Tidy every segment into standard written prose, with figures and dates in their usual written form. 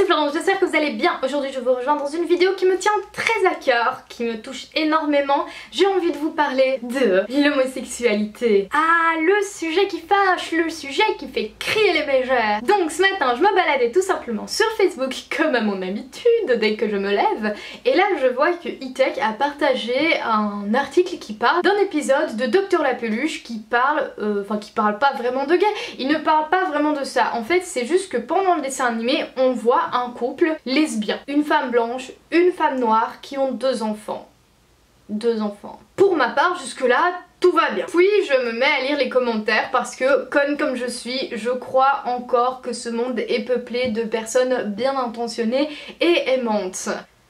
Florence, j'espère que vous allez bien. Aujourd'hui je vous rejoins dans une vidéo qui me tient très à cœur, qui me touche énormément. J'ai envie de vous parler de l'homosexualité. Ah, le sujet qui fâche, le sujet qui fait crier les mégères. Donc ce matin je me baladais tout simplement sur Facebook comme à mon habitude dès que je me lève. Et là je vois que E-Tech a partagé un article qui parle d'un épisode de Docteur la Peluche qui parle, qui parle pas vraiment de gay. Il ne parle pas vraiment de ça. En fait c'est juste que pendant le dessin animé on voit un couple lesbien. Une femme blanche, une femme noire qui ont deux enfants. Deux enfants. Pour ma part jusque là tout va bien. Puis je me mets à lire les commentaires parce que, conne comme je suis, je crois encore que ce monde est peuplé de personnes bien intentionnées et aimantes.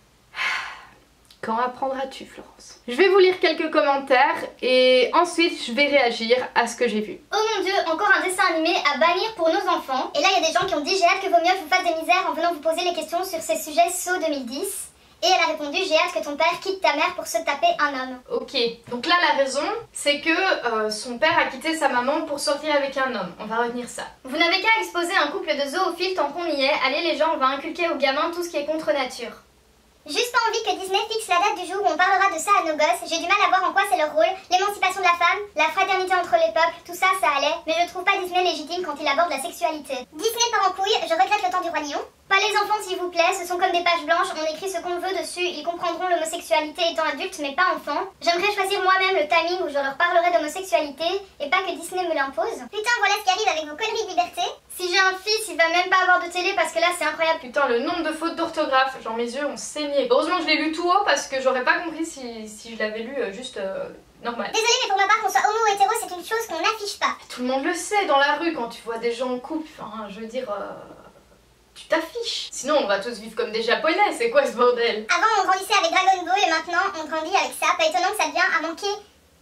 Quand apprendras-tu, Florence? Je vais vous lire quelques commentaires et ensuite je vais réagir à ce que j'ai vu. Oh mon dieu, encore un dessin animé à bannir pour nos enfants. Et là il y a des gens qui ont dit j'ai hâte que vos mieux vous fassent des misères en venant vous poser les questions sur ces sujets SO 2010. Et elle a répondu j'ai hâte que ton père quitte ta mère pour se taper un homme. Ok, donc là la raison c'est que son père a quitté sa maman pour sortir avec un homme. On va retenir ça. Vous n'avez qu'à exposer un couple de zoophiles tant qu'on y est. Allez les gens, on va inculquer aux gamins tout ce qui est contre nature. Juste pas envie que Disney fixe la date du jour où on parlera de ça à nos gosses. J'ai du mal à voir en quoi c'est leur rôle. L'émancipation de la femme, la fraternité entre les peuples, tout ça, ça allait. Mais je trouve pas Disney légitime quand il aborde la sexualité. Disney part en couille, je regrette le temps du roi lion. Pas les enfants s'il vous plaît, ce sont comme des pages blanches, on écrit ce qu'on veut dessus, ils comprendront l'homosexualité étant adultes mais pas enfants. J'aimerais choisir moi-même le timing où je leur parlerai d'homosexualité et pas que Disney me l'impose. Putain, voilà ce qui arrive avec vos conneries de liberté. Si j'ai un fils, il va même pas avoir de télé parce que là c'est incroyable. Putain, le nombre de fautes d'orthographe, genre mes yeux ont saigné. Heureusement que je l'ai lu tout haut parce que j'aurais pas compris si je l'avais lu juste normal. Désolée mais pour ma part qu'on soit homo ou hétéro c'est une chose qu'on n'affiche pas. Tout le monde le sait dans la rue quand tu vois des gens en couple, enfin je veux dire... tu t'affiches. Sinon on va tous vivre comme des japonais, c'est quoi ce bordel? Avant on grandissait avec Dragon Ball et maintenant on grandit avec ça. Pas étonnant que ça vient à manquer...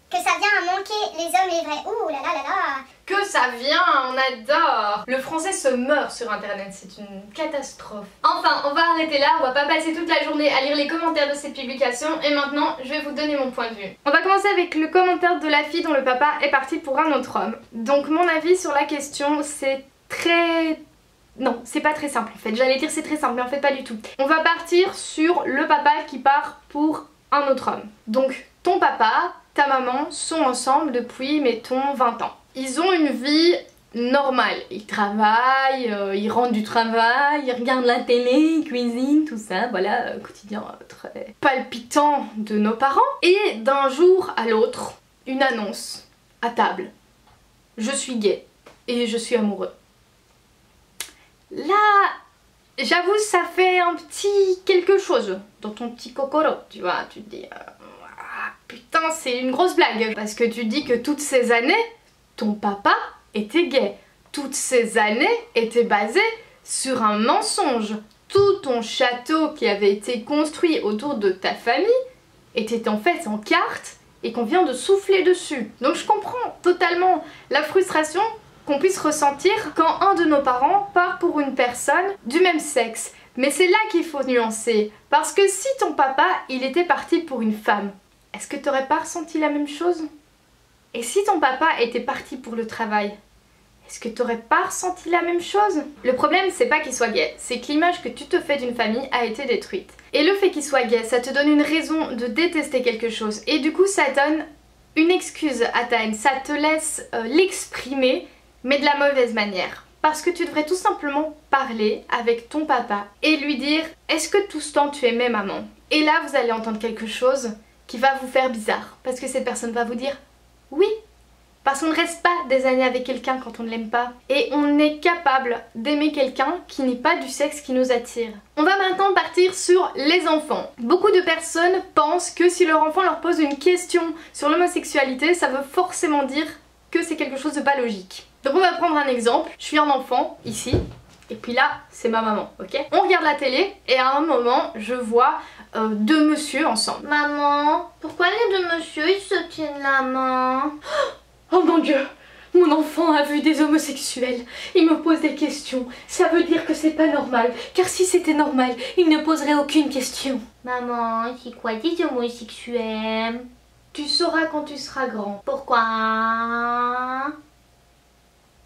les hommes les vrais. Ouh là là là là. Que ça vient, on adore. Le français se meurt sur internet, c'est une catastrophe. Enfin, on va arrêter là, on va pas passer toute la journée à lire les commentaires de ces publications et maintenant je vais vous donner mon point de vue. On va commencer avec le commentaire de la fille dont le papa est parti pour un autre homme. Donc mon avis sur la question c'est très... Non, c'est pas très simple en fait, j'allais dire c'est très simple mais en fait pas du tout. On va partir sur le papa qui part pour un autre homme. Donc ton papa, ta maman sont ensemble depuis mettons 20 ans. Ils ont une vie normale, ils travaillent, ils rentrent du travail, ils regardent la télé, ils cuisinent, tout ça, voilà, quotidien très palpitant de nos parents. Et d'un jour à l'autre, une annonce à table. Je suis gay et je suis amoureux. Là, j'avoue ça fait un petit quelque chose dans ton petit kokoro, tu vois, tu te dis... ah, putain c'est une grosse blague parce que tu dis que toutes ces années ton papa était gay. Toutes ces années étaient basées sur un mensonge. Tout ton château qui avait été construit autour de ta famille était en fait en carte et qu'on vient de souffler dessus. Donc je comprends totalement la frustration qu'on puisse ressentir quand un de nos parents part pour une personne du même sexe. Mais c'est là qu'il faut nuancer. Parce que si ton papa, il était parti pour une femme, est-ce que t'aurais pas ressenti la même chose? Et si ton papa était parti pour le travail, est-ce que t'aurais pas ressenti la même chose? Le problème c'est pas qu'il soit gay, c'est que l'image que tu te fais d'une famille a été détruite. Et le fait qu'il soit gay, ça te donne une raison de détester quelque chose. Et du coup ça donne une excuse à ta haine, ça te laisse l'exprimer, mais de la mauvaise manière. Parce que tu devrais tout simplement parler avec ton papa et lui dire est-ce que tout ce temps tu aimais maman? Et là vous allez entendre quelque chose qui va vous faire bizarre. Parce que cette personne va vous dire oui, parce qu'on ne reste pas des années avec quelqu'un quand on ne l'aime pas. Et on est capable d'aimer quelqu'un qui n'est pas du sexe qui nous attire. On va maintenant partir sur les enfants. Beaucoup de personnes pensent que si leur enfant leur pose une question sur l'homosexualité, ça veut forcément dire que c'est quelque chose de pas logique. Donc on va prendre un exemple. Je suis un enfant, ici, et puis là, c'est ma maman, ok? On regarde la télé, et à un moment, je vois... deux monsieur ensemble. Maman, pourquoi les deux monsieur ils se tiennent la main? Oh mon dieu, mon enfant a vu des homosexuels. Il me pose des questions. Ça veut dire que c'est pas normal. Car si c'était normal, il ne poserait aucune question. Maman, c'est quoi des homosexuels? Tu sauras quand tu seras grand. Pourquoi?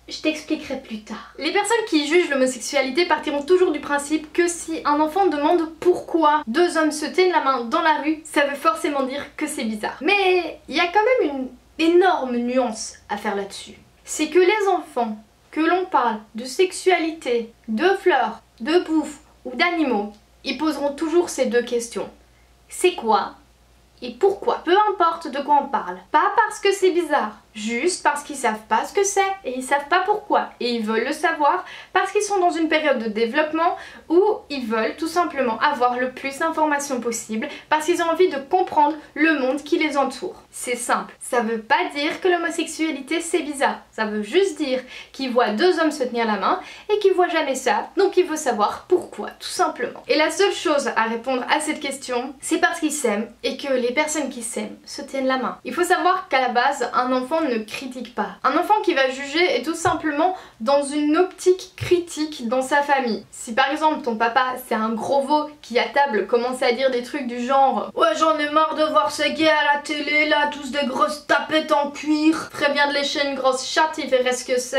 Je t'expliquerai plus tard. Les personnes qui jugent l'homosexualité partiront toujours du principe que si un enfant demande pourquoi deux hommes se tiennent la main dans la rue, ça veut forcément dire que c'est bizarre. Mais il y a quand même une énorme nuance à faire là-dessus. C'est que les enfants, que l'on parle de sexualité, de fleurs, de bouffe ou d'animaux, ils poseront toujours ces deux questions. C'est quoi ? Et pourquoi? Peu importe de quoi on parle. Pas parce que c'est bizarre, juste parce qu'ils savent pas ce que c'est et ils savent pas pourquoi. Et ils veulent le savoir parce qu'ils sont dans une période de développement où ils veulent tout simplement avoir le plus d'informations possible parce qu'ils ont envie de comprendre le monde qui les entoure. C'est simple. Ça veut pas dire que l'homosexualité c'est bizarre. Ça veut juste dire qu'ils voient deux hommes se tenir la main et qu'ils voient jamais ça. Donc il faut savoir pourquoi, tout simplement. Et la seule chose à répondre à cette question, c'est parce qu'ils s'aiment et que les personnes qui s'aiment se tiennent la main. Il faut savoir qu'à la base, un enfant ne critique pas. Un enfant qui va juger est tout simplement dans une optique critique dans sa famille. Si par exemple ton papa c'est un gros veau qui à table commence à dire des trucs du genre « Ouais, j'en ai marre de voir ces gays à la télé là, tous des grosses tapettes en cuir, très bien de lécher une grosse chatte, il verrait ce que c'est. »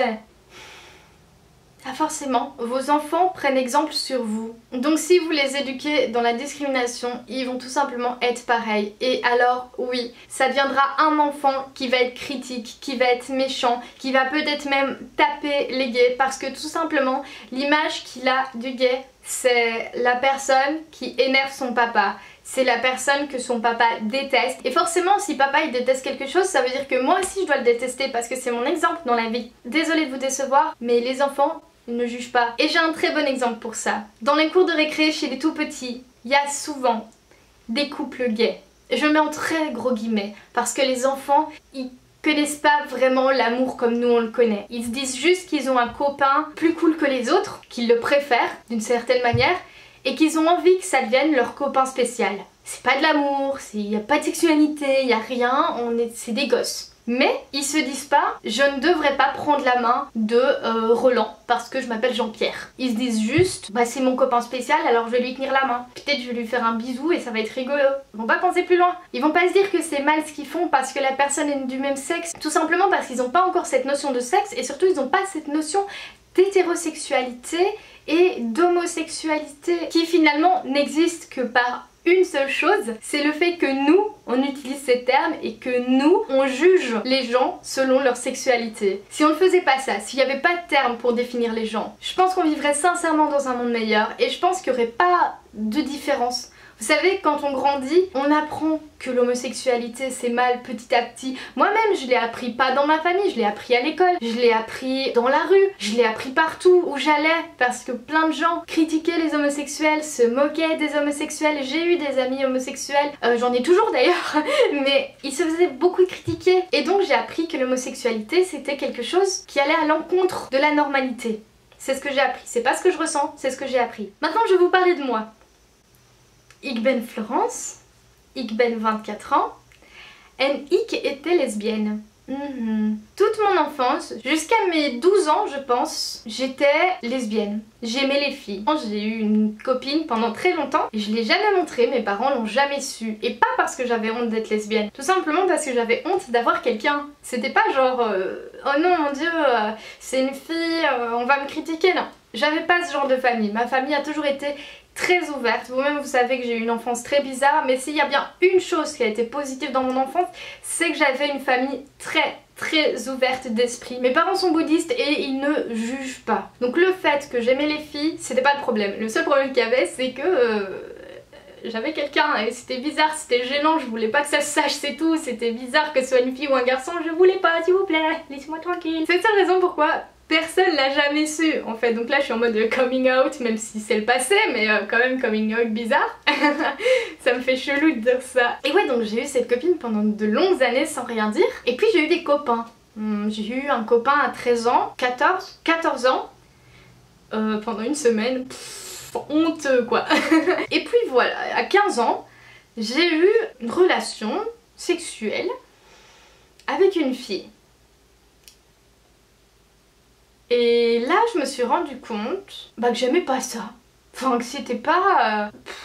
Ah forcément, vos enfants prennent exemple sur vous. Donc si vous les éduquez dans la discrimination, ils vont tout simplement être pareils. Et alors oui, ça deviendra un enfant qui va être critique, qui va être méchant, qui va peut-être même taper les gays parce que tout simplement l'image qu'il a du gay, c'est la personne qui énerve son papa. C'est la personne que son papa déteste. Et forcément, si papa il déteste quelque chose, ça veut dire que moi aussi je dois le détester parce que c'est mon exemple dans la vie. Désolée de vous décevoir, mais les enfants, ils ne jugent pas. Et j'ai un très bon exemple pour ça. Dans les cours de récré chez les tout petits, il y a souvent des couples gays. Je le mets en très gros guillemets parce que les enfants, ils connaissent pas vraiment l'amour comme nous on le connaît. Ils se disent juste qu'ils ont un copain plus cool que les autres, qu'ils le préfèrent d'une certaine manière et qu'ils ont envie que ça devienne leur copain spécial. C'est pas de l'amour, il n'y a pas de sexualité, il n'y a rien, c'est des gosses. Mais ils se disent pas je ne devrais pas prendre la main de Roland parce que je m'appelle Jean-Pierre. Ils se disent juste bah c'est mon copain spécial alors je vais lui tenir la main. Peut-être je vais lui faire un bisou et ça va être rigolo. Ils vont pas penser plus loin. Ils vont pas se dire que c'est mal ce qu'ils font parce que la personne est du même sexe. Tout simplement parce qu'ils n'ont pas encore cette notion de sexe et surtout ils n'ont pas cette notion d'hétérosexualité et d'homosexualité qui finalement n'existe que par une seule chose, c'est le fait que nous, on utilise ces termes et que nous, on juge les gens selon leur sexualité. Si on ne faisait pas ça, s'il n'y avait pas de terme pour définir les gens, je pense qu'on vivrait sincèrement dans un monde meilleur et je pense qu'il n'y aurait pas de différence. Vous savez, quand on grandit, on apprend que l'homosexualité c'est mal petit à petit. Moi-même, je l'ai appris pas dans ma famille, je l'ai appris à l'école, je l'ai appris dans la rue, je l'ai appris partout où j'allais parce que plein de gens critiquaient les homosexuels, se moquaient des homosexuels. J'ai eu des amis homosexuels, j'en ai toujours d'ailleurs, mais ils se faisaient beaucoup critiquer. Et donc j'ai appris que l'homosexualité c'était quelque chose qui allait à l'encontre de la normalité. C'est ce que j'ai appris, c'est pas ce que je ressens, c'est ce que j'ai appris. Maintenant je vais vous parler de moi. Ik ben Florence, ik ben 24 ans, et ik était lesbienne. Toute mon enfance, jusqu'à mes 12 ans je pense, j'étais lesbienne. J'aimais les filles. J'ai eu une copine pendant très longtemps et je l'ai jamais montré, mes parents l'ont jamais su. Et pas parce que j'avais honte d'être lesbienne, tout simplement parce que j'avais honte d'avoir quelqu'un. C'était pas genre oh non mon dieu, c'est une fille, on va me critiquer, non. J'avais pas ce genre de famille. Ma famille a toujours été très ouverte. Vous-même vous savez que j'ai eu une enfance très bizarre, mais s'il y a bien une chose qui a été positive dans mon enfance, c'est que j'avais une famille très ouverte d'esprit. Mes parents sont bouddhistes et ils ne jugent pas. Donc le fait que j'aimais les filles, c'était pas le problème. Le seul problème qu'il y avait, c'est que j'avais quelqu'un et c'était bizarre, c'était gênant, je voulais pas que ça se sache, c'est tout. C'était bizarre que ce soit une fille ou un garçon, je voulais pas, s'il vous plaît, laissez-moi tranquille. C'est la seule raison pourquoi personne l'a jamais su en fait. Donc là je suis en mode coming out, même si c'est le passé, mais quand même coming out bizarre. Ça me fait chelou de dire ça. Et ouais, donc j'ai eu cette copine pendant de longues années sans rien dire. Et puis j'ai eu des copains. J'ai eu un copain à 13 ans, 14 ans, pendant une semaine. Honteux quoi. Et puis voilà, à 15 ans, j'ai eu une relation sexuelle avec une fille. Et là je me suis rendu compte que j'aimais pas ça. Enfin que c'était pas... je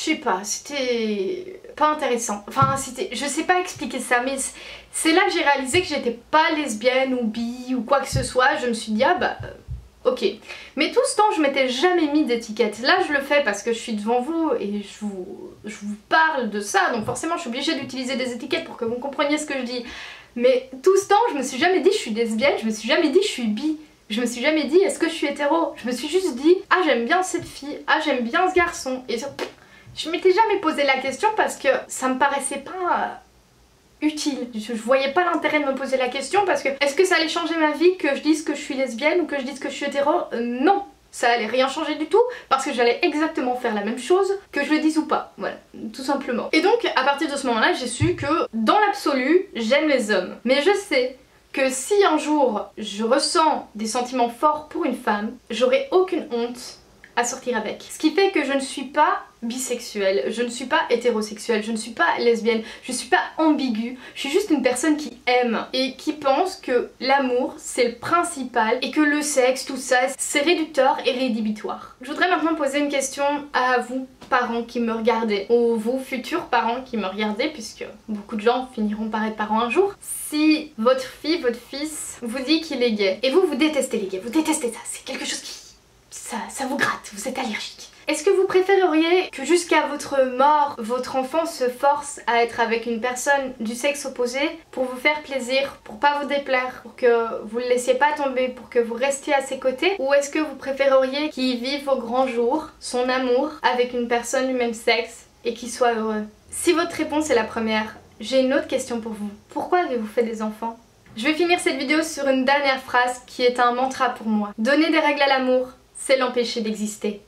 sais pas, c'était pas intéressant. Enfin, je sais pas expliquer ça, mais c'est là que j'ai réalisé que j'étais pas lesbienne ou bi ou quoi que ce soit. Je me suis dit, ah bah, ok. Mais tout ce temps, je m'étais jamais mis d'étiquette. Là, je le fais parce que je suis devant vous et je vous parle de ça. Donc forcément, je suis obligée d'utiliser des étiquettes pour que vous compreniez ce que je dis. Mais tout ce temps, je me suis jamais dit je suis lesbienne, je me suis jamais dit je suis bi. Je me suis jamais dit est-ce que je suis hétéro. Je me suis juste dit ah j'aime bien cette fille, ah j'aime bien ce garçon. Et je m'étais jamais posé la question parce que ça me paraissait pas utile. Je voyais pas l'intérêt de me poser la question parce que est-ce que ça allait changer ma vie que je dise que je suis lesbienne ou que je dise que je suis hétéro? Non. Ça allait rien changer du tout parce que j'allais exactement faire la même chose que je le dise ou pas, voilà, tout simplement. Et donc à partir de ce moment-là j'ai su que dans l'absolu j'aime les hommes. Mais je sais que si un jour je ressens des sentiments forts pour une femme, j'aurai aucune honte à sortir avec. Ce qui fait que je ne suis pas bisexuelle, je ne suis pas hétérosexuelle, je ne suis pas lesbienne, je ne suis pas ambiguë, je suis juste une personne qui aime et qui pense que l'amour c'est le principal et que le sexe, tout ça, c'est réducteur et rédhibitoire. Je voudrais maintenant poser une question à vous, parents qui me regardez, ou vous, futurs parents qui me regardez, puisque beaucoup de gens finiront par être parents un jour. Si votre fille, votre fils vous dit qu'il est gay, et vous détestez les gays, vous détestez ça, c'est quelque chose qui... ça vous gratte, vous êtes allergique. Est-ce que vous préféreriez que jusqu'à votre mort, votre enfant se force à être avec une personne du sexe opposé pour vous faire plaisir, pour pas vous déplaire, pour que vous le laissiez pas tomber, pour que vous restiez à ses côtés? Ou est-ce que vous préféreriez qu'il vive au grand jour son amour avec une personne du même sexe et qu'il soit heureux? Si votre réponse est la première, j'ai une autre question pour vous. Pourquoi avez-vous fait des enfants? Je vais finir cette vidéo sur une dernière phrase qui est un mantra pour moi. Donner des règles à l'amour, c'est l'empêcher d'exister.